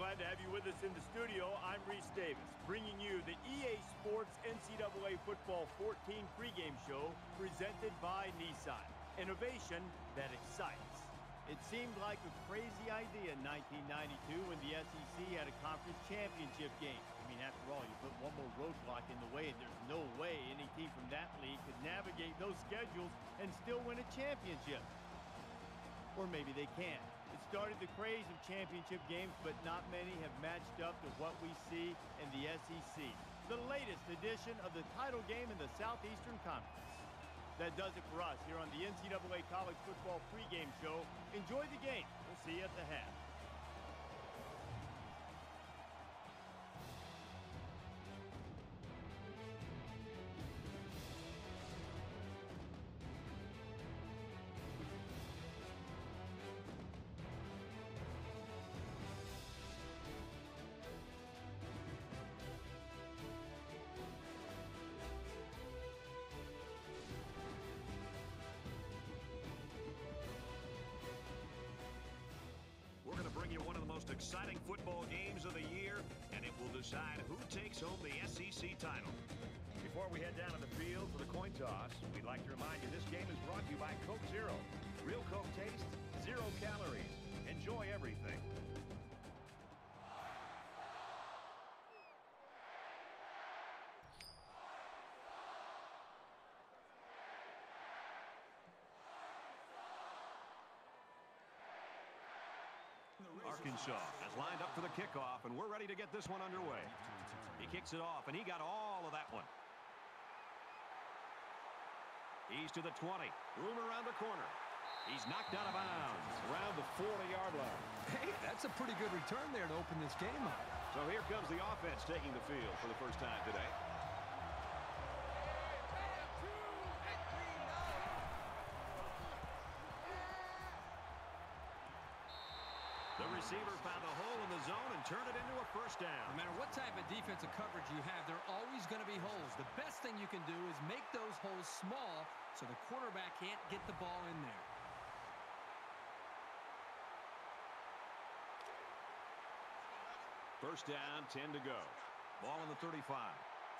glad to have you with us in the studio. I'm Reese Davis, bringing you the EA Sports NCAA Football 14 pregame show presented by Nissan. Innovation that excites. It seemed like a crazy idea in 1992 when the SEC had a conference championship game. I mean, after all, you put one more roadblock in the way, and there's no way any team from that league could navigate those schedules and still win a championship. Or maybe they can. It started the craze of championship games, but not many have matched up to what we see in the SEC. The latest edition of the title game in the Southeastern Conference. That does it for us here on the NCAA College Football pregame show. Enjoy the game. We'll see you at the half. Exciting football games of the year, and it will decide who takes home the SEC title. Before we head down to the field for the coin toss, we'd like to remind you this game is brought to you by Coke Zero. Real Coke taste, 0 calories. Enjoy everything. Arkansas has lined up for the kickoff, and we're ready to get this one underway. He kicks it off, and he got all of that one. He's to the 20. Room around the corner. He's knocked out of bounds around the 40-yard line. Hey, that's a pretty good return there to open this game up. So here comes the offense taking the field for the first time today. The receiver found a hole in the zone and turned it into a first down. No matter what type of defensive coverage you have, there are always going to be holes. The best thing you can do is make those holes small so the quarterback can't get the ball in there. First down, 10 to go. Ball on the 35.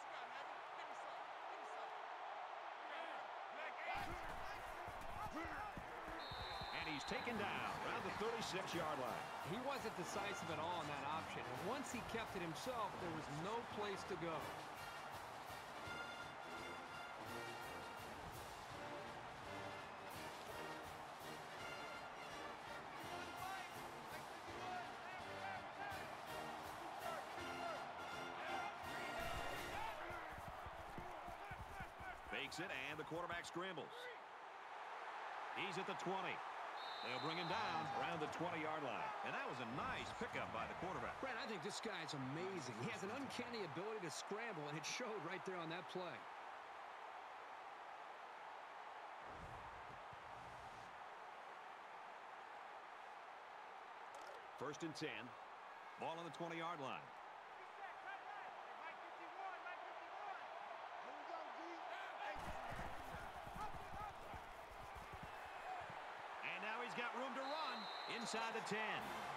He's taken down around the 36-yard line. He wasn't decisive at all on that option. And once he kept it himself, there was no place to go. Fakes it, and the quarterback scrambles. He's at the 20. They'll bring him down around the 20-yard line. And that was a nice pickup by the quarterback. Brad, I think this guy's amazing. He has an uncanny ability to scramble, and it showed right there on that play. First and 10. Ball on the 20-yard line. He's got room to run inside the 10.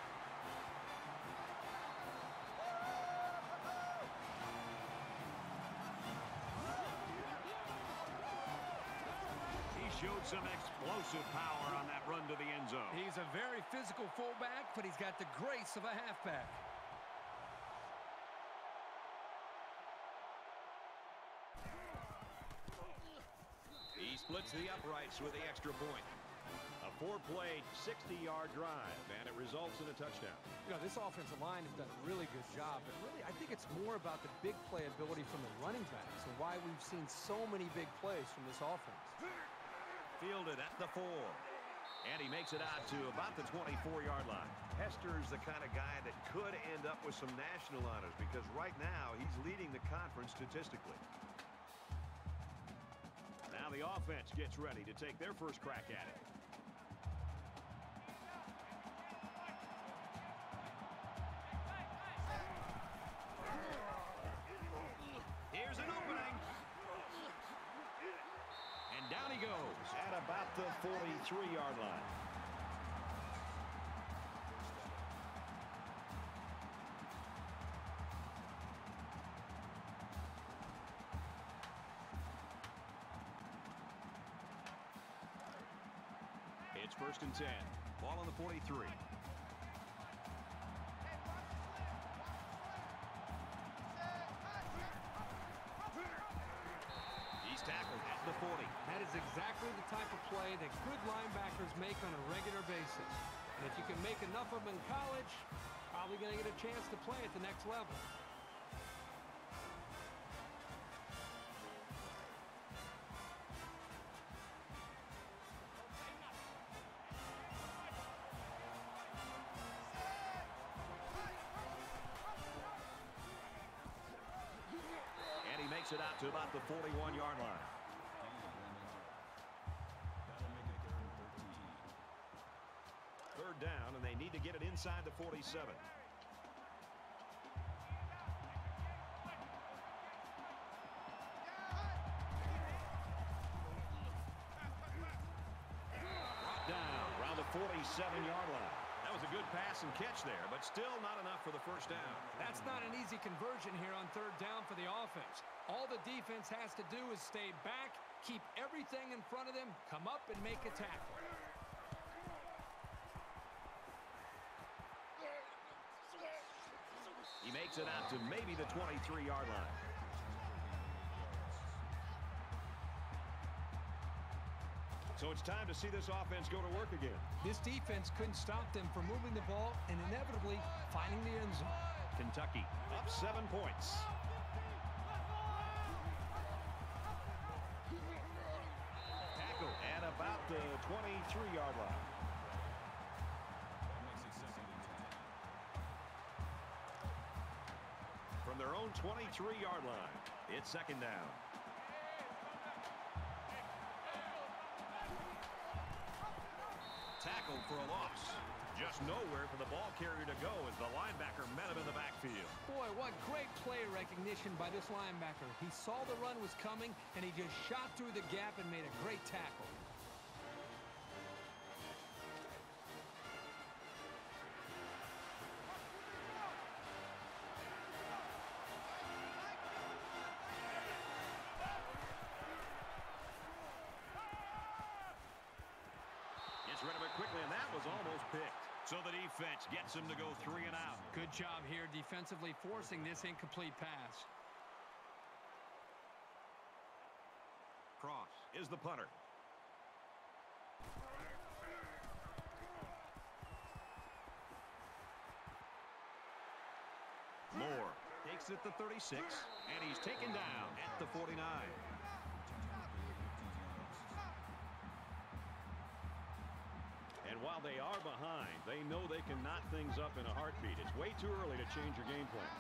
He showed some explosive power on that run to the end zone. He's a very physical fullback, but he's got the grace of a halfback. He splits the uprights with the extra point. A 4-play, 60-yard drive, and it results in a touchdown. You know, this offensive line has done a really good job, but really I think it's more about the big play ability from the running backs and why we've seen so many big plays from this offense. Fielded at the 4. And he makes it out to about the 24-yard line. Hester's the kind of guy that could end up with some national honors because right now he's leading the conference statistically. Now the offense gets ready to take their first crack at it. Here's an opening. And down he goes at about the 43-yard line. It's 1st and 10. Ball on the 43. He's tackled at the 40. That is exactly the type of play that good linebackers make on a regular basis. And if you can make enough of them in college, probably going to get a chance to play at the next level. And he makes it out to about the 41-yard line. Third down, and they need to get it inside the 47. Brought down around the 47-yard line. That was a good pass and catch there, but still not enough for the first down. That's not an easy conversion here on third down for the offense. All the defense has to do is stay back, keep everything in front of them, come up and make a tackle. He makes it out to maybe the 23-yard line. So it's time to see this offense go to work again. This defense couldn't stop them from moving the ball and inevitably finding the end zone. Kentucky up 7 points. Tackle at about the 23-yard line. From their own 23-yard line, it's 2nd down. Tackled for a loss. Just nowhere for the ball carrier to go as the linebacker met him in the backfield. Boy, what great play recognition by this linebacker. He saw the run was coming, and he just shot through the gap and made a great tackle. Gets rid of it quickly, and that was almost picked. So the defense gets him to go 3 and out. Good job here defensively forcing this incomplete pass. Cross is the punter. Moore takes it to 36, and he's taken down at the 49. And while they are behind, they know they can knot things up in a heartbeat. It's way too early to change your game plan.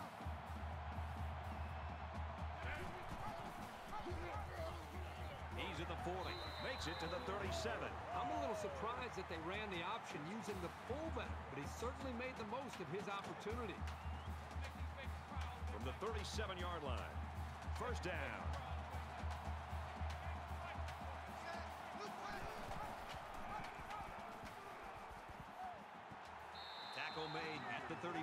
He's at the 40, makes it to the 37. I'm a little surprised that they ran the option using the fullback, but he certainly made the most of his opportunity. From the 37-yard line, 1st down. Tackle made at the 35.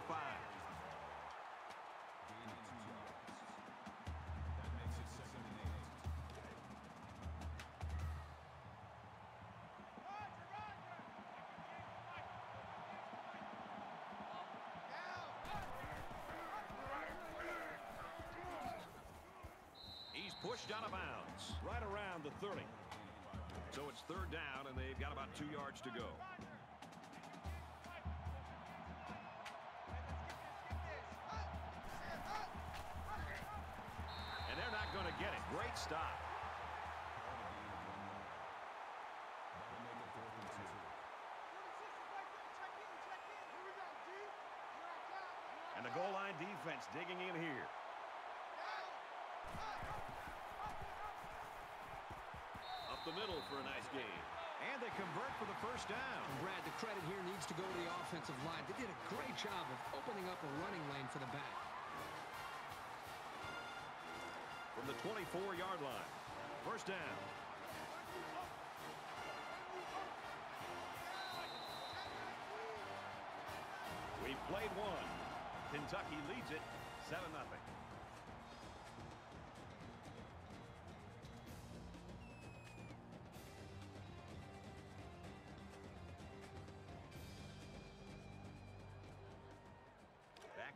He's pushed out of bounds right around the 30. So it's 3rd down, and they've got about 2 yards to go. And they're not going to get it. Great stop. And the goal line defense digging in here. Up the middle for a nice game. And they convert for the 1st down. Brad, the credit here needs to go to the offensive line. They did a great job of opening up a running lane for the back. From the 24-yard line, 1st down. We've played one. Kentucky leads it 7-0.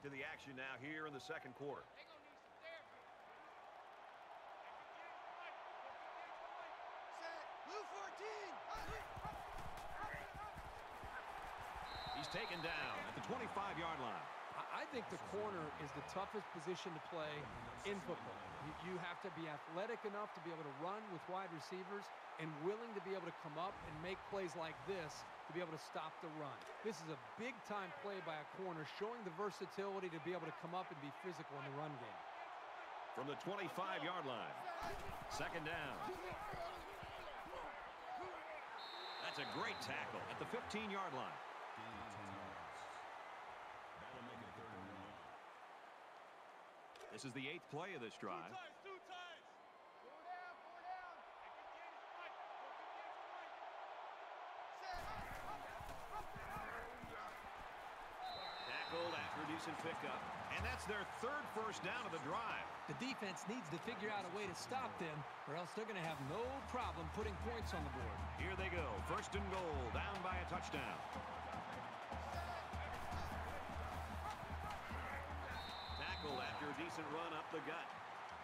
back to the action now here in the second quarter. He's taken down at the 25-yard line. I think the corner is the toughest position to play in football. You have to be athletic enough to be able to run with wide receivers and willing to be able to come up and make plays like this to be able to stop the run. This is a big-time play by a corner, showing the versatility to be able to come up and be physical in the run game. From the 25-yard line, second down. That's a great tackle at the 15-yard line. This is the 8th play of this drive. Tackled after a decent pickup. And that's their third first down of the drive. The defense needs to figure out a way to stop them, or else they're going to have no problem putting points on the board. Here they go. First and goal, down by a touchdown. Tackled after a decent run up the gut.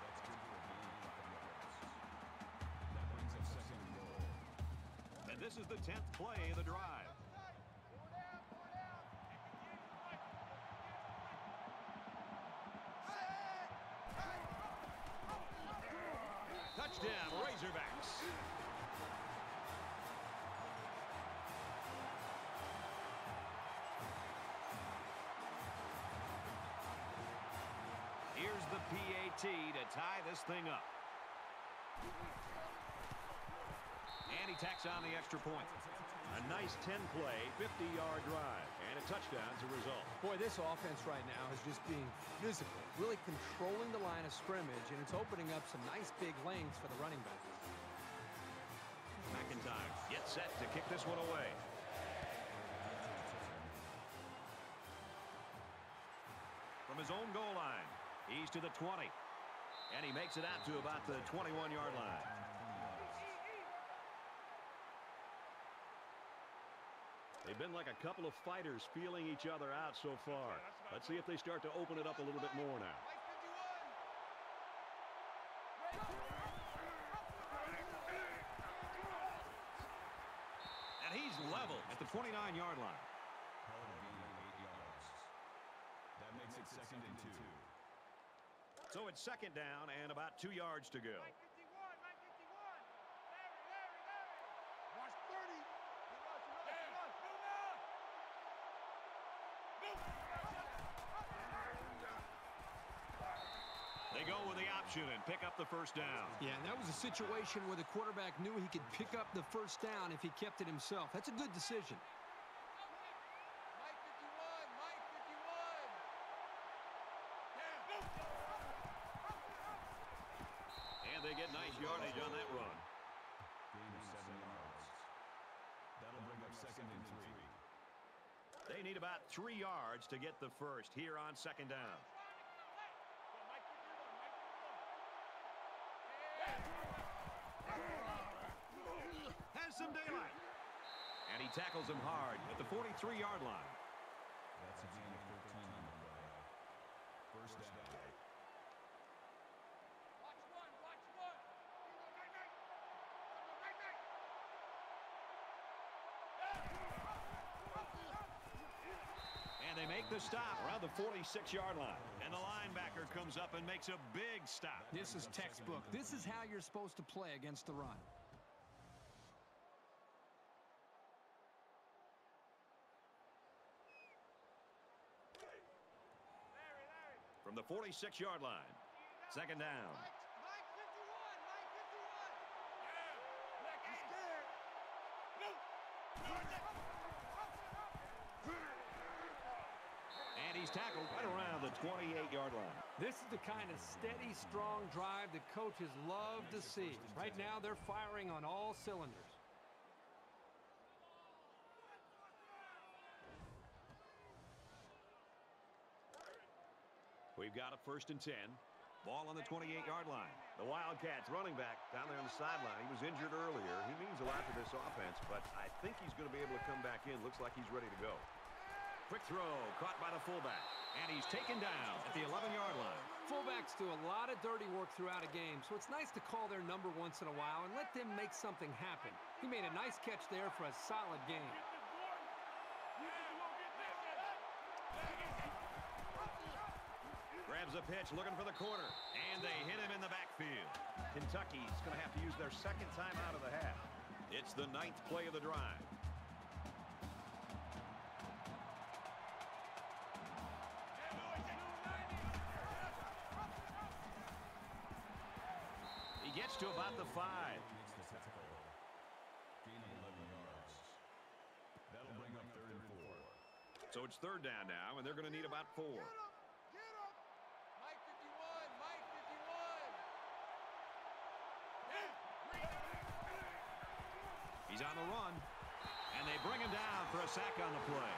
And this is the 10th play of the drive. Touchdown, Razorbacks. Here's the PAT to tie this thing up. And he tacks on the extra point. A nice 10-play, 50-yard drive, and a touchdown as a result. Boy, this offense right now is just being physical, really controlling the line of scrimmage, and it's opening up some nice big lanes for the running back. McIntyre gets set to kick this one away. From his own goal line, he's to the 20. And he makes it out to about the 21-yard line. They've been like a couple of fighters feeling each other out so far. Let's see if they start to open it up a little bit more now. And he's level at the 29-yard line. That makes it second and 2. So it's second down and about 2 yards to go. They go with the option and pick up the first down. Yeah, and that was a situation where the quarterback knew he could pick up the first down if he kept it himself. That's a good decision. And they get nice yardage on that run. Gain of 7 yards. That'll bring up second and 3. They need about 3 yards to get the first here on second down. Has some daylight. And he tackles him hard at the 43-yard line. That's a gain of 13 on the play. First down. And they make the stop around the 46-yard line. And the linebacker comes up and makes a big stop. This is textbook. This is how you're supposed to play against the run. From the 46-yard line, second down. And he's tackled right around the 28-yard line. This is the kind of steady, strong drive that coaches love to see. Right now, they're firing on all cylinders. We've got a first and 10. Ball on the 28-yard line. The Wildcats running back down there on the sideline. He was injured earlier. He means a lot to this offense, but I think he's going to be able to come back in. Looks like he's ready to go. Quick throw caught by the fullback. And he's taken down at the 11-yard line. Fullbacks do a lot of dirty work throughout a game, so it's nice to call their number once in a while and let them make something happen. He made a nice catch there for a solid game. Grabs a pitch, looking for the corner. And they hit him in the backfield. Kentucky's going to have to use their second time out of the half. It's the 9th play of the drive. He gets to about the 5. Gain of 11 yards. That'll bring up 3rd and 4. So it's 3rd down now, and they're going to need about 4. Mike 51, Mike 51. He's on the run, and they bring him down for a sack on the play.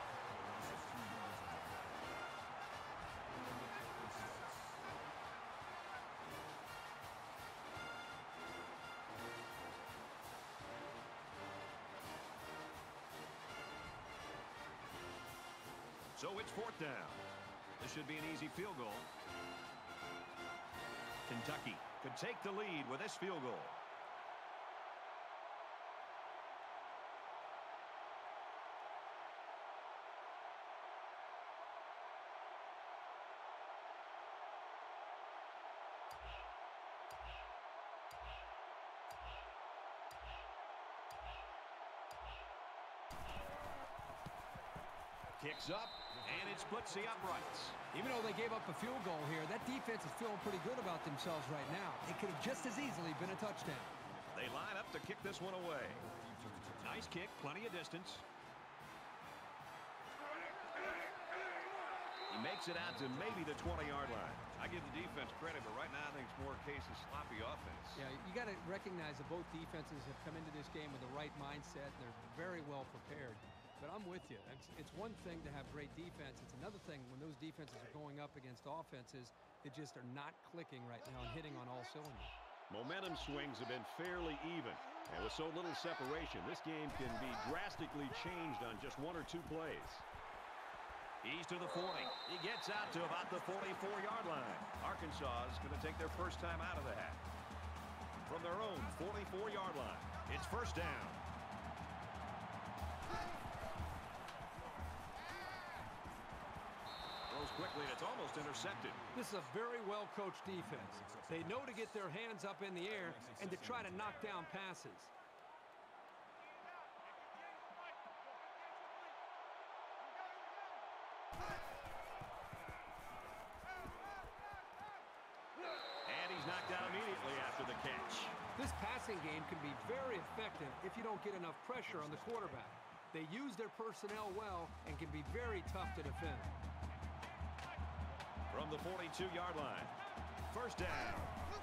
So it's 4th down. This should be an easy field goal. Kentucky could take the lead with this field goal. Kicks up, and it splits the uprights. Even though they gave up a field goal here, that defense is feeling pretty good about themselves right now. It could have just as easily been a touchdown. They line up to kick this one away. Nice kick, plenty of distance. He makes it out to maybe the 20-yard line. I give the defense credit, but right now I think it's more a case of sloppy offense. Yeah, you got to recognize that both defenses have come into this game with the right mindset. They're very well prepared. But I'm with you. It's one thing to have great defense. It's another thing when those defenses are going up against offenses that just are not clicking right now and hitting on all cylinders. Momentum swings have been fairly even. And with so little separation, this game can be drastically changed on just 1 or 2 plays. He's to the 40. He gets out to about the 44-yard line. Arkansas is going to take their first time out of the half. From their own 44-yard line, it's 1st down. Quickly, and it's almost intercepted. This is a very well-coached defense. They know to get their hands up in the air and to try to knock down passes. And he's knocked out immediately after the catch. This passing game can be very effective if you don't get enough pressure on the quarterback. They use their personnel well and can be very tough to defend. From the 42-yard line, 1st down.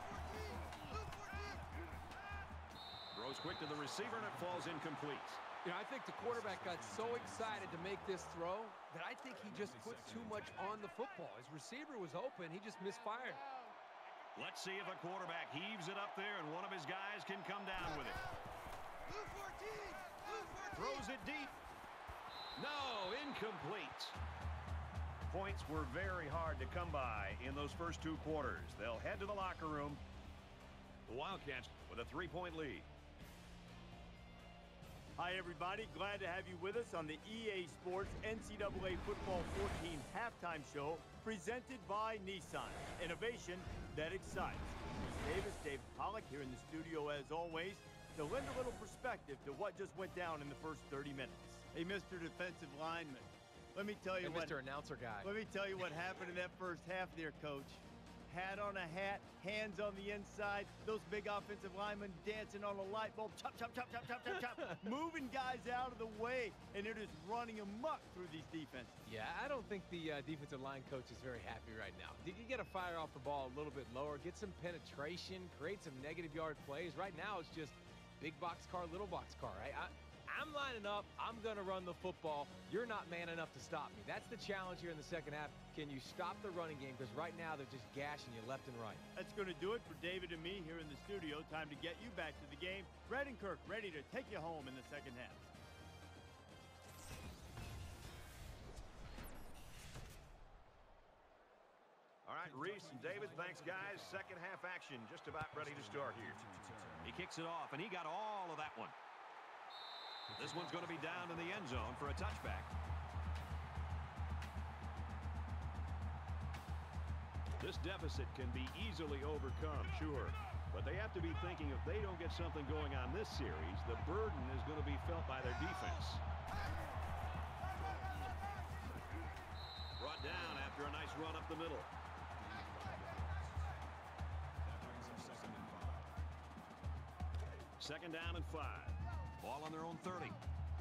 Throws quick to the receiver, and it falls incomplete. You know, I think the quarterback got so excited to make this throw that I think he just put too much on the football. His receiver was open. He just misfired. Let's see if a quarterback heaves it up there and one of his guys can come down with it. Throws it deep. No, incomplete. Points were very hard to come by in those first 2 quarters. They'll head to the locker room. The Wildcats with a 3-point lead. Hi, everybody. Glad to have you with us on the EA Sports NCAA Football 14 halftime show presented by Nissan. Innovation that excites. Bruce Davis, David Pollack here in the studio as always to lend a little perspective to what just went down in the first 30 minutes. Hey, Mr. Defensive Lineman. Let me tell you what, Mr. Announcer guy. Let me tell you what happened in that first half there, Coach. Hat on a hat, hands on the inside, those big offensive linemen dancing on a light bulb, chop, chop, chop, chop, chop, chop, chop, moving guys out of the way, and they're just running amok through these defenses. Yeah, I don't think the defensive line coach is very happy right now. Did you get to fire off the ball a little bit lower, get some penetration, create some negative yard plays? Right now, it's just big box car, little box car, right? I'm lining up. I'm going to run the football. You're not man enough to stop me. That's the challenge here in the second half. Can you stop the running game? Because right now they're just gashing you left and right. That's going to do it for David and me here in the studio. Time to get you back to the game. Brad and Kirk ready to take you home in the second half. Reese and David. Thanks, guys. Second half action just about ready to start here. He kicks it off, and he got all of that one. This one's going to be down in the end zone for a touchback. This deficit can be easily overcome, sure. But they have to be thinking if they don't get something going on this series, the burden is going to be felt by their defense. Brought down after a nice run up the middle. Second down and 5. Ball on their own 30.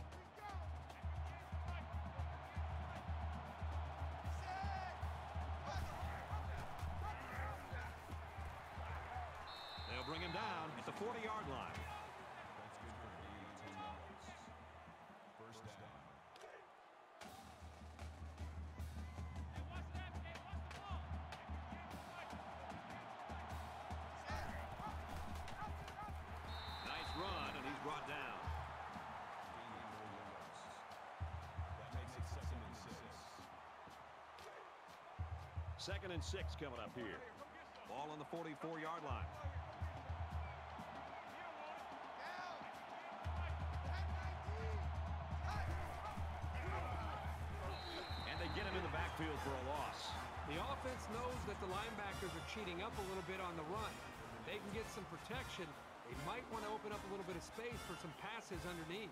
They'll bring him down at the 40-yard line. That's good for a gain of 10 yards. First down. Nice run, and he's brought down. Gaining 4 yards. That makes it second and 6. Second and 6 coming up here. Ball on the 44-yard line. And they get him in the backfield for a loss. The offense knows that the linebackers are cheating up a little bit on the run. If they can get some protection, they might want to open up a little bit of space for some passes underneath.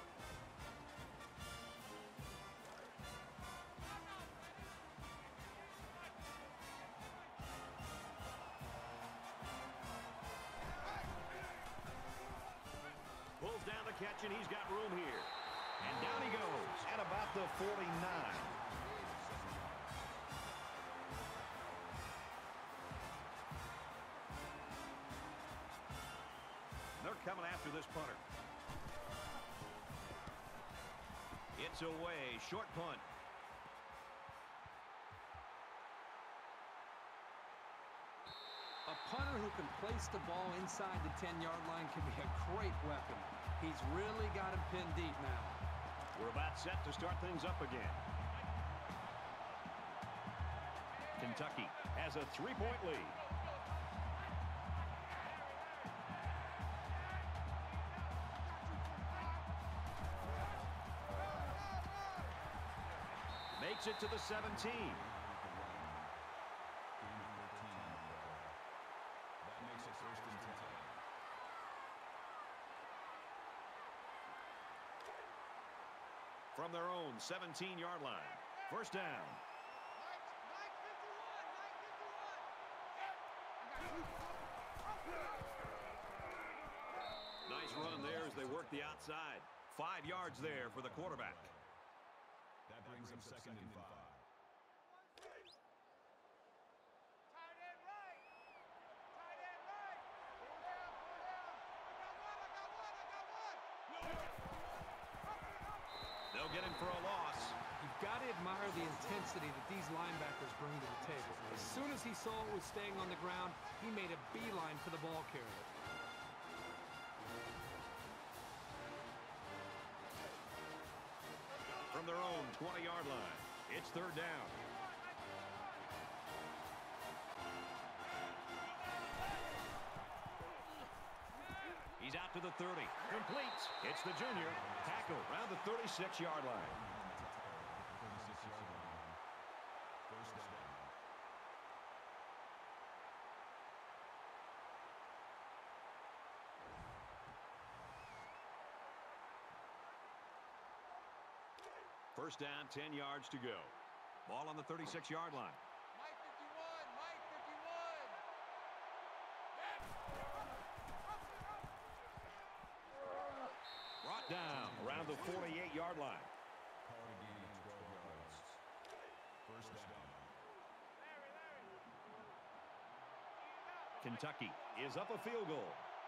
Pulls down the catch, and he's got room here. And down he goes at about the 49. They're coming after this punter. It's away. Short punt. A punter who can place the ball inside the 10-yard line can be a great weapon. He's really got him pinned deep now. We're about set to start things up again. Kentucky has a 3-point lead. Makes it to the 17. That makes it first and 10. From their own 17-yard line. First down. Nice run there as they work the outside. 5 yards there for the quarterback. That brings up second and 5. They'll get him for a loss. You've got to admire the intensity that these linebackers bring to the table. As soon as he saw it was staying on the ground, he made a beeline for the ball carrier. From their own 20-yard line, it's third down. He's out to the 30. Complete. It's the junior. Tackle around the 36-yard line. 36-yard line. First down. First down, 10 yards to go. Ball on the 36-yard line. Mike 51, Mike 51. Brought down around the 48-yard line. Call it a gain of 12 yards. First down. Kentucky is up a field goal.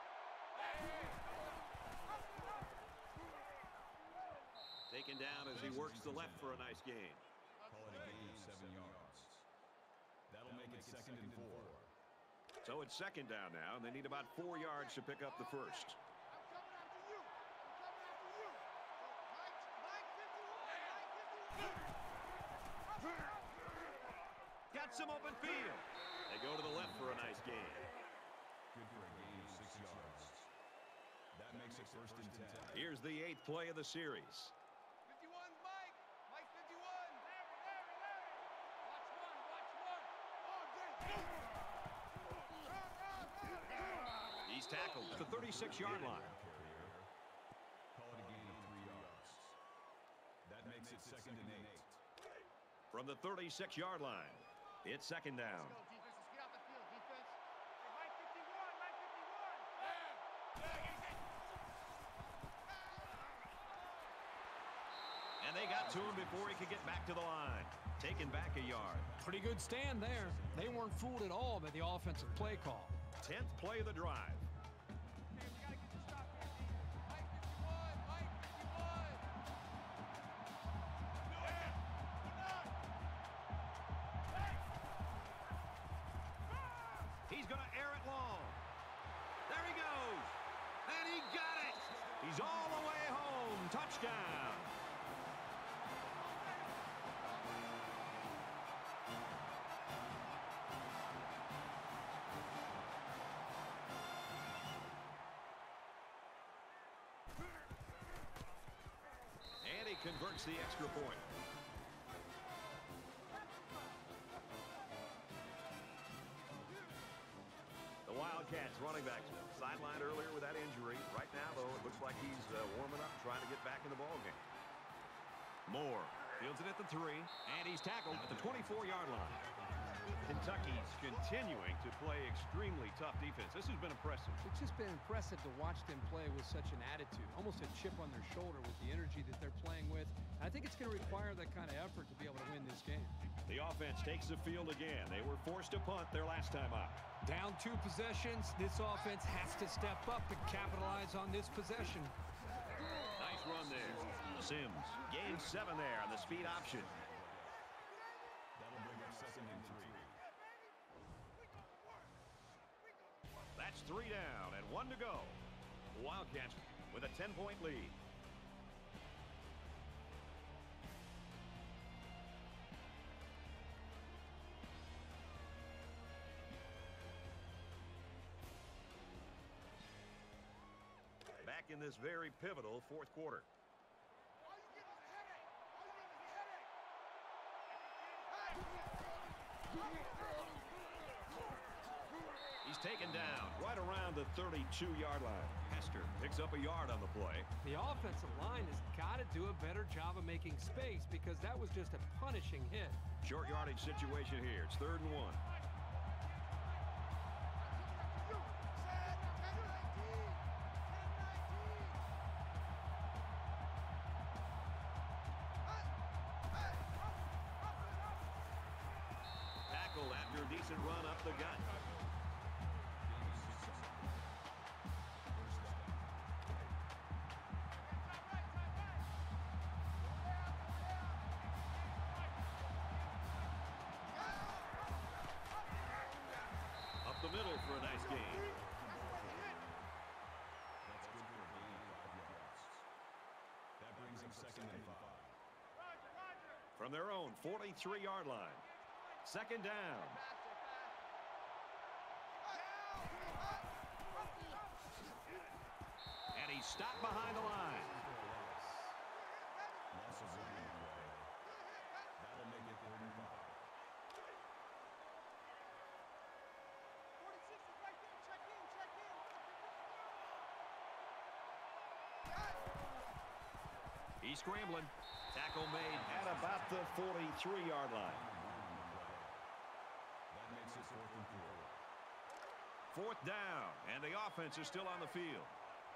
Taken down as he works the left for a nice gain. Call it a gain of 7 yards. That'll make it second and 4. So it's second down now, and they need about 4 yards to pick up the first. Got some open field. They go to the left for a nice gain. Good for a gain of 6 yards. That makes it 1st and 10. Here's the 8th play of the series. 51, Mike. Mike 51. He's tackled at the 36-yard line. Call it a gain of 3 yards. That makes it 2nd and 8. From the 36-yard line, it's 2nd down. And they got to him before he could get back to the line. Taken back a yard. Pretty good stand there. They weren't fooled at all by the offensive play call. 10th play of the drive. He's going to air it long. There he goes. And he got it. He's all the way home. Touchdown. And he converts the extra point. The Wildcats running back sidelined earlier with that injury. Right now, though, it looks like he's warming up, trying to get back in the ballgame. Moore fields it at the 3, and he's tackled at the 24-yard line. Kentucky's continuing to play extremely tough defense. This has been impressive. It's just been impressive to watch them play with such an attitude, almost a chip on their shoulder with the energy that they're playing with. And I think it's going to require that kind of effort to be able to win this game. The offense takes the field again. They were forced to punt their last time out. Down 2 possessions, this offense has to step up and capitalize on this possession. Nice run there. Sims gains 7 there on the speed option. That'll bring up 2nd and 3. That's 3 down and 1 to go. Wildcats with a 10-point lead. Back in this very pivotal 4th quarter. He's taken down right around the 32-yard line. Hester picks up a yard on the play. The offensive line has got to do a better job of making space because that was just a punishing hit. Short yardage situation here. It's 3rd and 1. Tackled after a decent run up the gut. Up the middle for a nice gain. That's good for a gain of 5 yards. That brings up 2nd and 5. From their own 43-yard line. 2nd down. And he's stopped behind the line. Loss of 1 on the play. That'll make it 3rd and 5. He's scrambling. Tackle made at about the 43-yard line. That makes it 4th and 4. 4th down, and the offense is still on the field.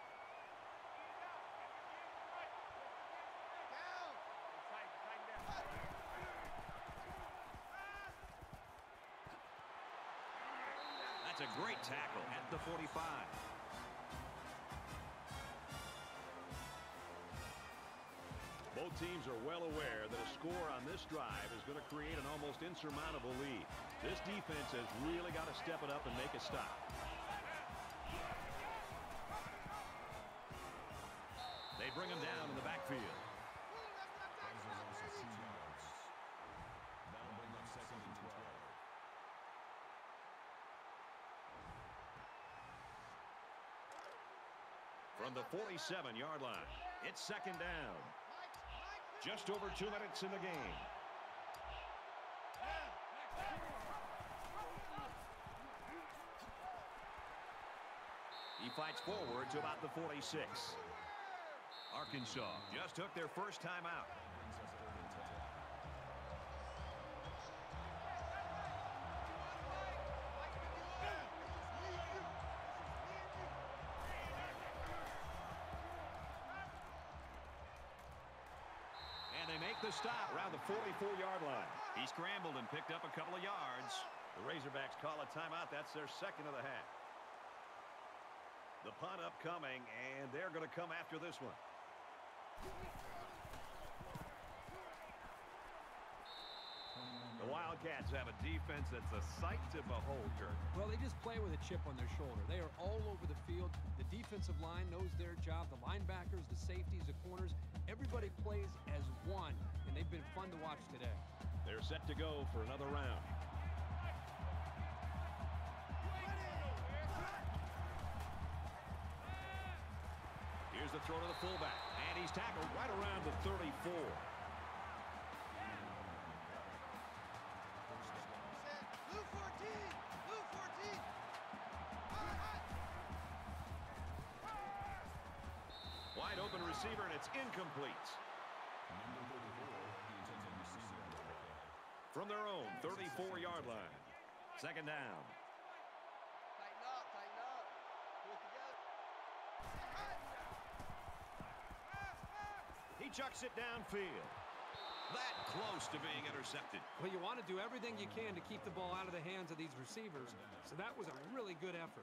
That's a great tackle at the 45. Both teams are well aware that a score on this drive is going to create an almost insurmountable lead. This defense has really got to step it up and make a stop. They bring him down in the backfield. That is a loss of 2 yards. That'll bring up 2nd and 12. From the 47-yard line, it's second down. Just over 2 minutes in the game. He fights forward to about the 46. Arkansas just took their first time out. And they make the stop around the 44-yard line. He scrambled and picked up a couple of yards. The Razorbacks call a timeout. That's their second of the half. The punt upcoming, and they're going to come after this one. The Wildcats have a defense that's a sight to behold, Kirk. Well, they just play with a chip on their shoulder. They are all over the field. The defensive line knows their job. The linebackers, the safeties, the corners, everybody plays as one, and they've been fun to watch today. They're set to go for another round. Here's the throw to the fullback, and he's tackled right around the 34. Wide open receiver, and it's incomplete. From their own 34-yard line. Second down. Tighten up, tighten up. Pull it together. He chucks it downfield. That close to being intercepted. Well, you want to do everything you can to keep the ball out of the hands of these receivers, so that was a really good effort.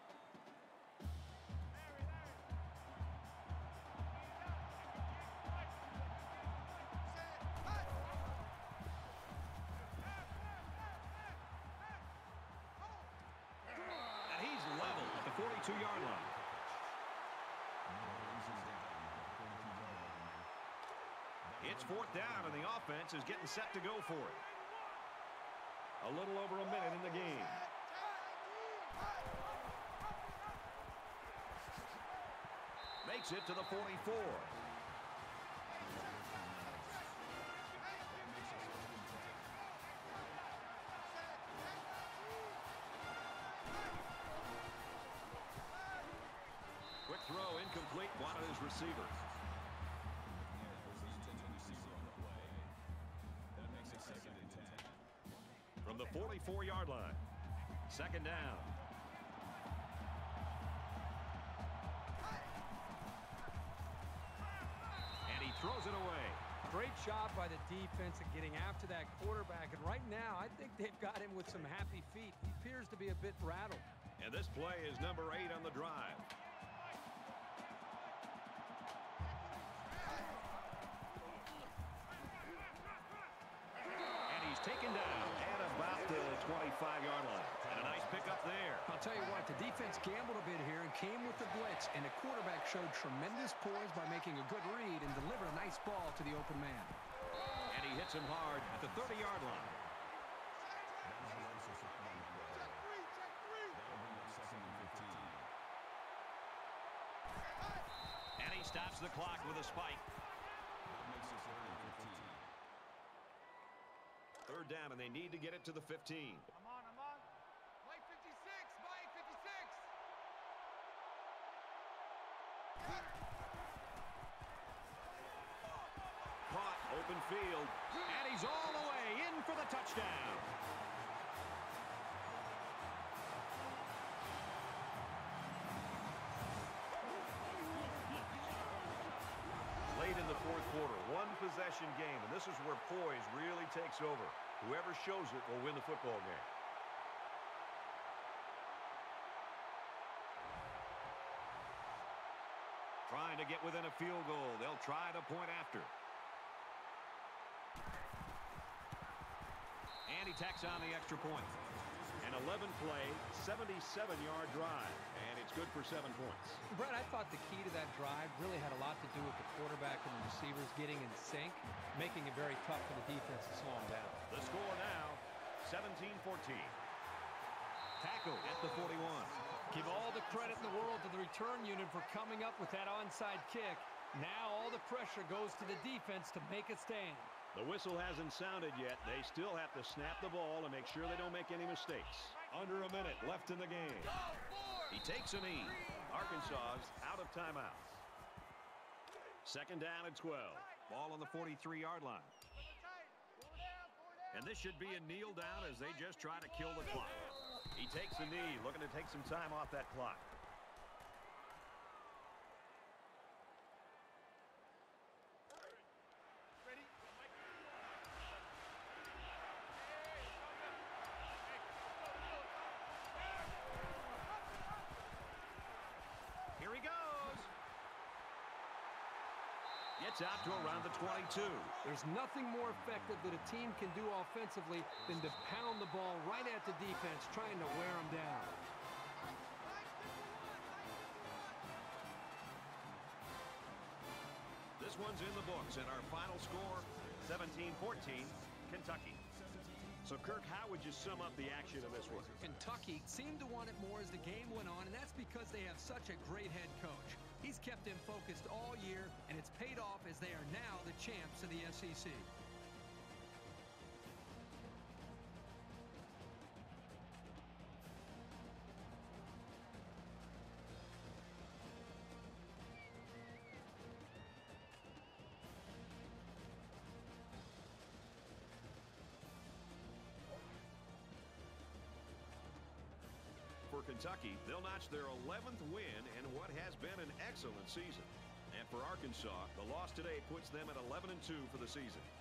And he's level at the 42-yard line. It's fourth down, and the offense is getting set to go for it. A little over a minute in the game. Makes it to the 44. Quick throw, incomplete, wanted his receiver. From the 44-yard line. Second down. And he throws it away. Great job by the defense at getting after that quarterback. And right now, I think they've got him with some happy feet. He appears to be a bit rattled. And this play is number 8 on the drive. And he's taken down at about the 25-yard line. And a nice pickup there. I'll tell you what, the defense gambled a bit here and came with the blitz, and the quarterback showed tremendous poise by making a good read and delivered a nice ball to the open man. And he hits him hard at the 30-yard line. And he stops the clock with a spike. Third down, and they need to get it to the 15. I'm on. Mike 56, Mike 56. Caught, open field, and he's all the way in for the touchdown. Late in the fourth quarter, one-possession game, and this is where poise really takes over. Whoever shows it will win the football game. Trying to get within a field goal. They'll try the point after. And he tacks on the extra point. An 11-play, 77-yard drive, and it's good for 7 points. Brett, I thought the key to that drive really had a lot to do with the quarterback and the receivers getting in sync, making it very tough for the defense to slow them down. The score now, 17-14. Tackle at the 41. Give all the credit in the world to the return unit for coming up with that onside kick. Now all the pressure goes to the defense to make it stand. The whistle hasn't sounded yet. They still have to snap the ball and make sure they don't make any mistakes. Under a minute left in the game. He takes a knee. Arkansas's out of timeouts. Second down and 12. Ball on the 43-yard line. And this should be a kneel down as they just try to kill the clock. He takes a knee, looking to take some time off that clock. Here he goes. Gets out to around the 22. There's nothing more effective that a team can do offensively than to pound the ball right at the defense, trying to wear them down. This one's in the books, and our final score, 17-14, Kentucky. So, Kirk, how would you sum up the action in this one? Kentucky seemed to want it more as the game went on, and that's because they have such a great head coach. He's kept them focused all year, and it's paid off as they are now the champs of the SEC. For Kentucky, they'll notch their 11th win in what has been an excellent season. And for Arkansas, the loss today puts them at 11-2 for the season.